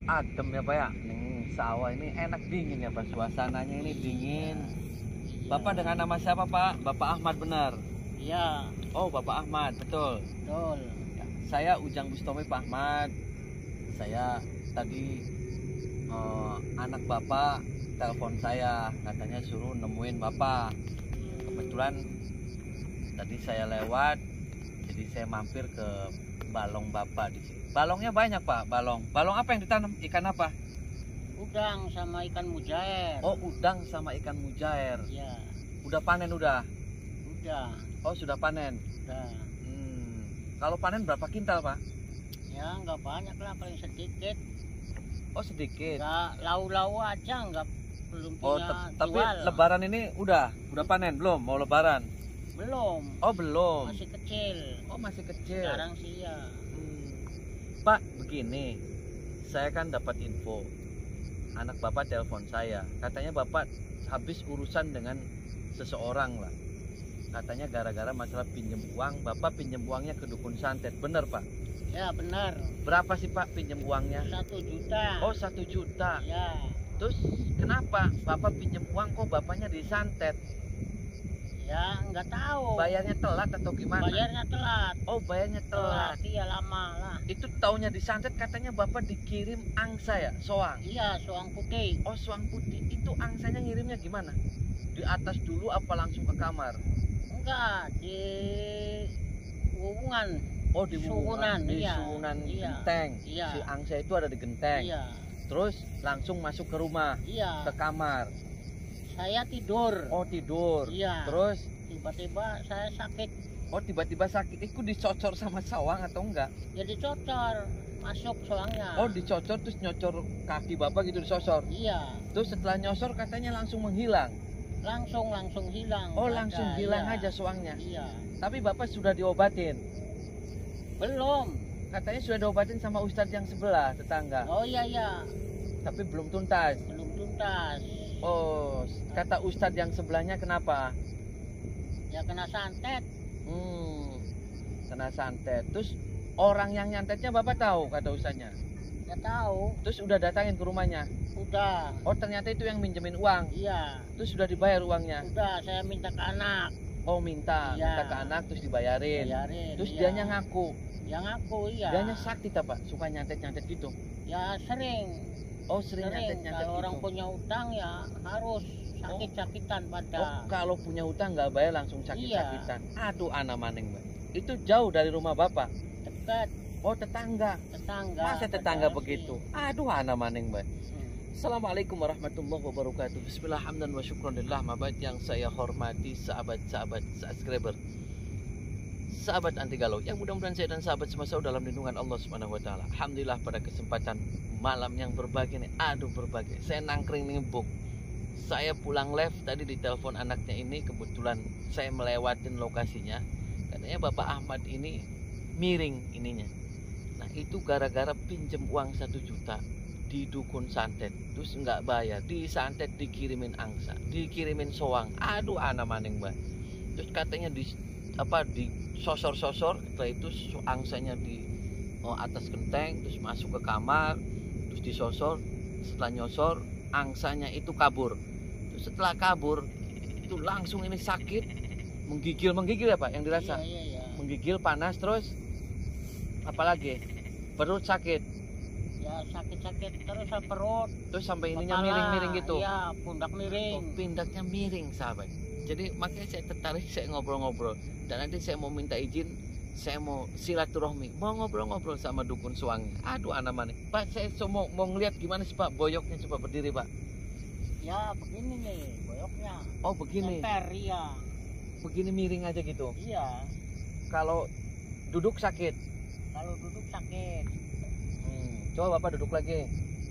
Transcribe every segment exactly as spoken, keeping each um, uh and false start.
adem ya Pak ya. Ning sawah ini enak dingin ya Pak. Suasananya ini dingin. Bapak dengan nama siapa Pak? Bapak Ahmad benar? Iya, Oh Bapak Ahmad, betul. betul. Ya, saya Ujang Bustomi Pak Ahmad. Saya tadi eh, anak Bapak telepon saya, katanya suruh nemuin Bapak. Kebetulan tadi saya lewat, jadi saya mampir ke balong Bapak di sini. Balongnya banyak Pak, balong. Balong apa yang ditanam? Ikan apa? Udang sama ikan mujair. Oh, udang sama ikan mujair. Iya, Udah panen udah? udah, Oh, sudah panen. udah. Hmm. Kalau panen berapa kintal Pak? Ya nggak banyak lah, paling sedikit. Oh, sedikit. Nggak lau-lau aja, nggak belum Oh, punya te- tapi jual. lebaran ini udah, udah panen belum? Mau lebaran? Belum, Oh, belum. masih kecil. Oh, masih kecil. Sekarang sih ya. Hmm. Pak, begini. Saya kan dapat info. Anak Bapak telepon saya. Katanya Bapak habis urusan dengan seseorang lah. Katanya gara-gara masalah pinjem uang, Bapak pinjem uangnya ke dukun santet. Bener Pak? Ya benar, Berapa sih Pak pinjem uangnya? satu juta. Oh, satu juta. Ya, Terus kenapa Bapak pinjem uang kok Bapaknya disantet? ya nggak tahu. Bayarnya telat atau gimana? Bayarnya telat. Oh, bayarnya telat. Telat, iya lama lah. Itu taunya disantet katanya Bapak dikirim angsa ya, soang. Iya, soang putih. Oh, soang putih. Itu angsanya ngirimnya gimana? Di atas dulu apa langsung ke kamar? Enggak, di hubungan. Oh, di Suwunan, hubungan, di iya. suwunan Iya. genteng. Iya. Si angsa itu ada di genteng. Iya, Terus langsung masuk ke rumah, iya. ke kamar. Saya tidur. Oh, tidur. Iya. Terus Tiba-tiba saya sakit. oh, tiba-tiba sakit. Itu dicocor sama sawang atau enggak? Ya dicocor, masuk soangnya. Oh, dicocor terus nyocor kaki Bapak gitu disosor. Iya, Terus setelah nyosor katanya langsung menghilang. langsung langsung hilang. Oh, Nggak langsung ada. hilang Iya. aja soangnya. Iya. Tapi Bapak sudah diobatin. Belum. Katanya sudah diobatin sama ustadz yang sebelah, tetangga. Oh iya iya, Tapi belum tuntas. belum tuntas. Oh, kata ustadz yang sebelahnya kenapa? Ya kena santet. Hmm, kena santet. Terus orang yang nyantetnya Bapak tahu kata ustadznya. Ya tahu. Terus udah datangin ke rumahnya. Udah. Oh, ternyata itu yang minjemin uang. Iya. Terus sudah dibayar uangnya. Udah, saya minta ke anak. Oh, minta, Iya. minta ke anak terus dibayarin. Bayarin. Terus iya. dianya ngaku. Yang aku iya. Dianya sakti tak Pak? Suka nyantet-nyantet gitu. Ya sering. Oh, sering, Sering. nyantet-nyantet Kalau gitu. orang punya utang ya harus sakit-sakitan pada. Oh, kalau punya utang nggak bayar langsung Iya. sakit-sakitan. Aduh, anak maning, Mbak. Itu jauh dari rumah Bapak. Dekat Oh, tetangga. tetangga. Masa tetangga pada begitu? sih. Aduh, anak maning, Mbak. Hmm. Assalamualaikum warahmatullahi wabarakatuh. Bismillah, hamdan wa syukranillah. Mabad yang saya hormati sahabat-sahabat subscriber, sahabat anti galau yang mudah-mudahan saya dan sahabat semua dalam lindungan Allah Subhanahu wa taala. Alhamdulillah pada kesempatan malam yang berbahagia nih. Aduh, berbahagia. Saya nangkring nih buk. Saya pulang live tadi ditelepon anaknya ini, kebetulan saya melewatin lokasinya. Katanya Bapak Ahmad ini miring ininya. Nah, itu gara-gara pinjem uang satu juta di dukun santet, terus nggak bayar, disantet, dikirimin angsa, dikirimin soang. Aduh, anak maning Mbak. Terus katanya di apa di sosor-sosor, setelah itu angsanya di oh, atas genteng, terus masuk ke kamar, terus disosor. Setelah nyosor, angsanya itu kabur. Terus setelah kabur, itu langsung ini sakit, menggigil, menggigil ya Pak yang dirasa, Iya, iya, iya. menggigil, panas, terus apalagi perut sakit. Ya sakit-sakit terus saya perut. Terus sampai ininya kepala, miring-miring gitu. Iya, pundak miring. Oh, pindaknya miring sahabat. Jadi makanya saya tertarik, saya ngobrol-ngobrol. Dan nanti saya mau minta izin, saya mau silaturahmi, mau ngobrol-ngobrol sama dukun suangnya. Aduh, anak maning. Pak, saya so, mau, mau ngeliat gimana sih Pak boyoknya, coba berdiri Pak. Ya begini nih boyoknya. Oh, begini. Emper, iya. Begini miring aja gitu. Iya. Kalau duduk sakit. Kalau duduk sakit. Hmm, coba Bapak duduk lagi.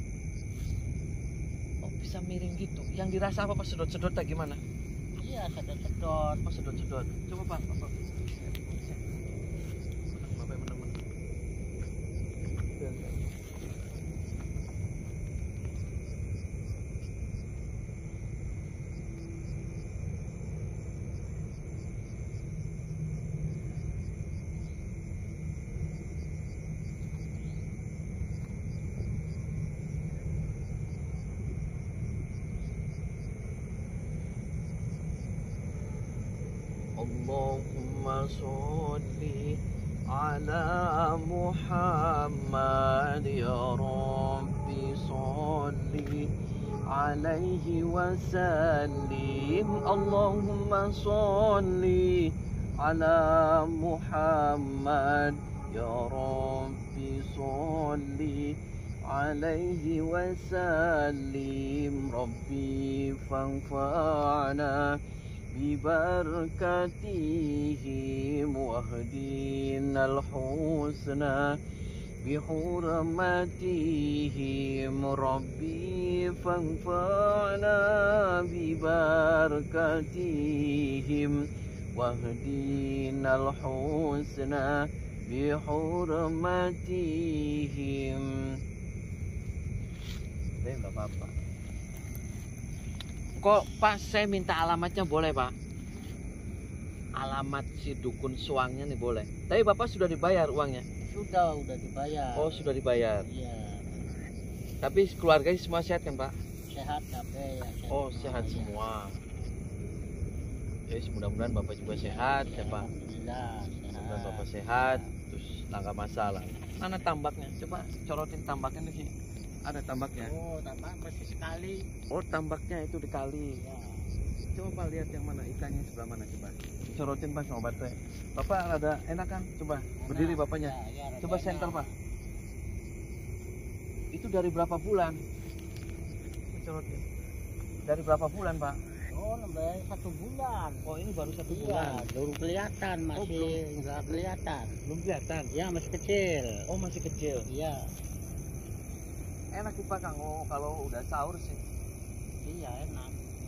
Oh, bisa miring gitu. Yang dirasa apa Pak? Sedot-sedot tak gimana? Iya, sedot-sedot. Oh, sedot-sedot. Coba Pak, Bapak. Bapak menang-menang. Allahumma sholli ala Muhammad ya Rabbi sholli alaihi wasallim. Allahumma sholli ala Muhammad ya Rabbi sholli alaihi wasallim. Rabbi fanfa'na bibarakatihim wahdinal husna bihurmatihim. Rabbi fanfa'na bibarakatihim wahdinal husna bihurmatihim. Eh, nggak apa-apa. Kok Pak saya minta alamatnya boleh Pak? Alamat si dukun suangnya nih boleh. Tapi Bapak sudah dibayar uangnya? Sudah, udah dibayar. Oh sudah dibayar. Iya. Tapi keluarganya semua sehat kan Pak? Sehat kabeh ya. Sehat Oh sehat semua. Ya mudah-mudahan Bapak juga sehat ya Pak. Alhamdulillah sehat. Mudah Bapak sehat, terus nggak masalah. Mana tambaknya? Coba corotin tambaknya nih. Ada tambaknya. Oh, tambak masih sekali. Oh tambaknya itu dikali. Ya. Coba Pak lihat yang mana ikannya sebelah mana coba. Corotin Pak sama Bapak. Bapak ada enak kan? Coba berdiri Bapaknya. Ya, ya, Coba enak. center Pak. Itu dari berapa bulan? Corotin. Dari berapa bulan Pak? Oh, nambah satu bulan. Oh ini baru satu Iya, bulan. belum kelihatan, Oh, masih belum. nggak kelihatan. Belum kelihatan. Ya, masih kecil. Oh masih kecil. Iya, Enak sih Pak Kang. Oh kalau udah sahur sih. iya enak.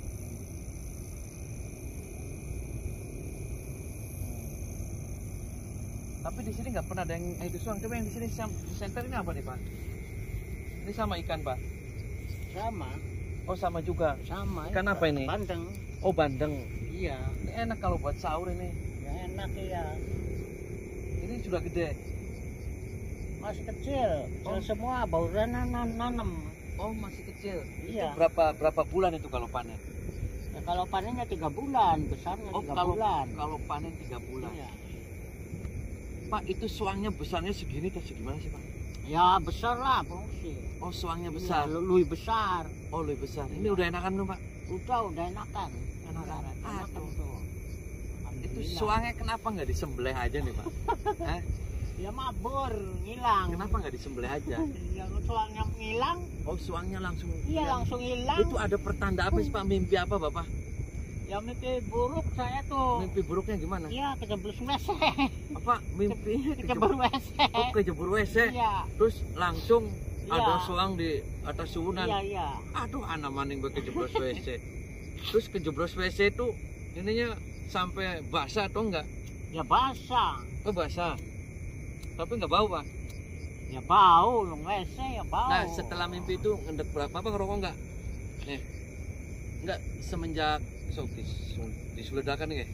Tapi di sini nggak pernah ada yang itu suang. Coba yang di sini sam- center ini apa nih Pak? Ini sama ikan Pak. Sama, Oh sama juga. sama. Ikan apa ini? Bandeng. Oh bandeng. Iya, Ini enak kalau buat sahur ini. ya enak ya. Ini sudah gede. Masih kecil, kecil Oh. semua, baru nanam nanam. Oh masih kecil. Iya. Itu berapa berapa bulan itu kalau panen? Ya, kalau panennya tiga bulan, besarnya Oh tiga kalau bulan. kalau panen tiga bulan. Iya. Pak itu suangnya besarnya segini atau segimana sih Pak? Ya besar lah, fungsi. Oh suangnya besar. Ya, lebih besar. Oh lebih besar. Ini Iya. udah enakan belum Pak? Udah, udah enakan. Enakan. Udah, enakan Aduh. tuh. Itu Alhamdulillah. suangnya kenapa nggak disembelih aja nih Pak? Hah? Ya mabur, ngilang. Kenapa nggak disembelih aja? Yang suangnya ngilang, Oh suangnya langsung. iya langsung hilang. Itu ada pertanda apa sih Pak? Mimpi apa Bapak? Ya mimpi buruk saya tuh. Mimpi buruknya gimana? Iya, kejeblos W C. Apa mimpi Kejebur W C. Oh kejebur W C. Iya. Terus langsung Iya. ada suang di atas suunan. Iya, iya. Aduh anak maning gue kejeblos W C. Terus kejeblos W C itu ininya sampai basah atau enggak? Ya basah. Oh basah. Tapi enggak bau Pak. Ya bau, lu W C ya bau. Nah setelah mimpi itu ngendek berapa Bapak ngerokok enggak? Nih. Enggak semenjak sok dis, disuledakan nih.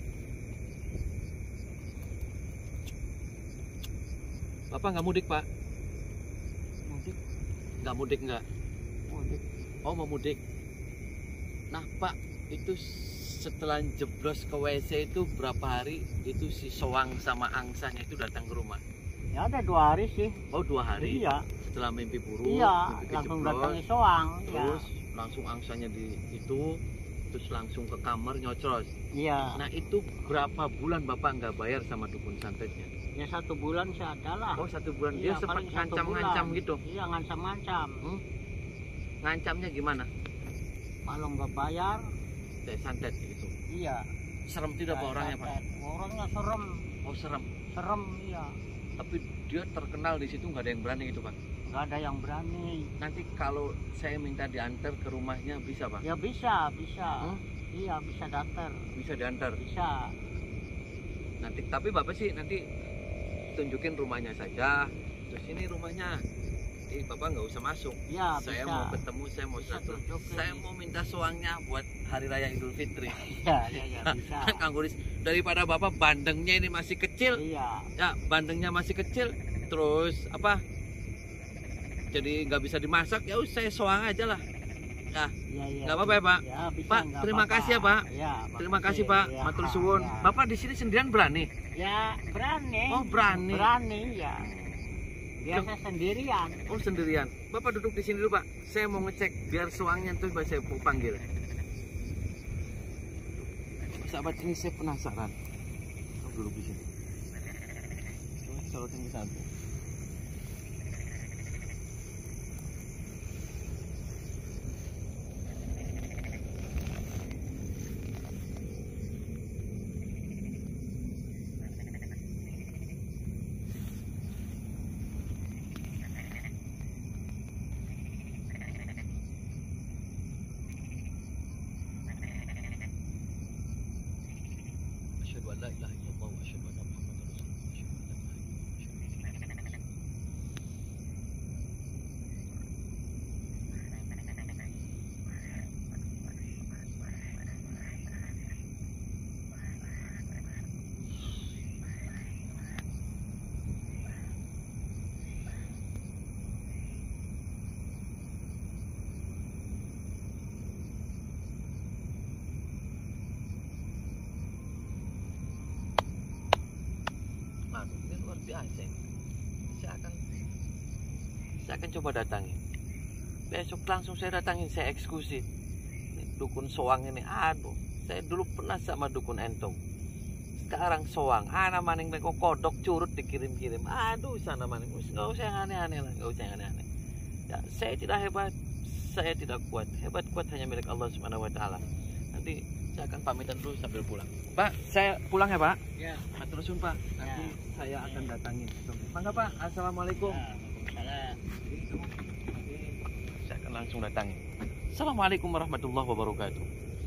Bapak nggak mudik Pak? Mudik, Nggak mudik nggak? mudik. Oh mau mudik. Nah Pak itu setelah jeblos ke W C itu berapa hari itu si soang sama angsanya itu datang ke rumah? Ya ada dua hari sih. Oh dua hari. Iya, Setelah mimpi buruk, iya. mimpi Langsung kejeblos, datangi soang. terus langsung angsanya di itu, terus langsung ke kamar nyocros. Iya. Nah itu berapa bulan Bapak nggak bayar sama dukun santetnya? Ya satu bulan sih ada lah. Oh satu bulan. Iya, Dia sempat paling satu ngancam-ngancam bulan. gitu. Iya, ngancam-ngancam. Hmm? Ngancamnya gimana? Kalau nggak bayar, Kayak santet gitu. iya. Serem tidak Pak orangnya Pak? Orangnya serem, Oh serem. serem iya. Tapi dia terkenal di situ nggak ada yang berani gitu Pak. Nggak ada yang berani. Nanti kalau saya minta diantar ke rumahnya bisa Pak? Ya bisa, bisa. Hmm? Iya, bisa datar. Bisa diantar. Bisa. Nanti tapi Bapak sih nanti tunjukin rumahnya saja. Terus ini rumahnya. Eh Bapak nggak usah masuk. Ya, Saya bisa. mau ketemu, saya mau Bisa satu. tunjukin. Saya mau minta suangnya buat Hari Raya Idul Fitri. Iya, iya, iya, bisa. Kang Guris, daripada Bapak bandengnya ini masih kecil, Iya. ya bandengnya masih kecil, terus apa? Jadi nggak bisa dimasak, ya udah saya soang aja lah. Ya, Iya, iya. nggak apa-apa ya Pak. Ya, bisa, Pak, nggak terima apa-apa. kasih ya Pak. Ya, Terima kasih makasih. Pak, Ya, matur suwun. ya. Bapak di sini sendirian berani? Ya, berani. Oh, berani. Berani ya. Biasa sendirian. Oh, sendirian. Bapak duduk di sini dulu Pak. Saya mau ngecek biar soangnya tuh saya mau panggil. Sahabat, ini saya penasaran. Oh, duduk di sini. Coba sorotin ke satu. Asyhadu an la ilaha illallah wa asyhadu anna Muhammadar Rasulullah. Asyhadu an la ilaha illallah. Aduh, ini luar biasa ini. Saya akan saya akan coba datangi. Besok langsung saya datangin, saya eksekusi. Ini dukun soang ini, aduh, saya dulu pernah sama dukun entong. Sekarang soang, ana maning meko kodok curut dikirim-kirim. Aduh, sana maning, nggak usah yang aneh-aneh lah, nggak usah yang aneh-aneh. Ya, saya tidak hebat, saya tidak kuat. Hebat kuat hanya milik Allah Subhanahu Wa Taala. Nanti saya akan pamitan dulu sambil pulang. Pak, saya pulang ya Pak. Ya. Matur suwun Pak. Nanti Ya. saya akan datangin. Mangga Pak. Assalamualaikum. Waalaikumsalam. Saya akan langsung datangin. Assalamualaikum warahmatullahi wabarakatuh.